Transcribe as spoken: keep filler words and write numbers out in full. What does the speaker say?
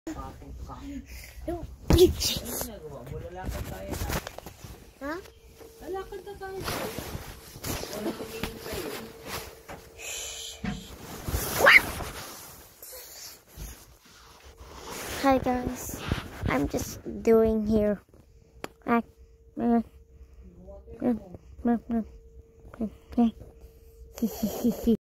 Lalakad tayo na. Ha? Lalakad na tayo. Walang tumingin sa'yo. Hi guys, I'm just doing here. Ah, uh, uh, uh, uh, uh, uh, uh,